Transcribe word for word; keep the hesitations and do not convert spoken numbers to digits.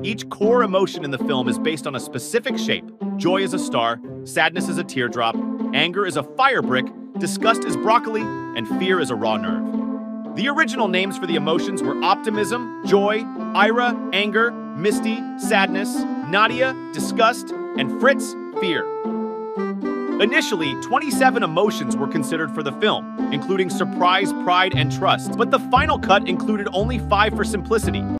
Each core emotion in the film is based on a specific shape. Joy is a star, sadness is a teardrop, anger is a fire brick, disgust is broccoli, and fear is a raw nerve. The original names for the emotions were Optimism, Joy, Ira, Anger, Misty, Sadness, Nadia, Disgust, and Fritz, Fear. Initially, twenty-seven emotions were considered for the film, including surprise, pride, and trust, but the final cut included only five for simplicity.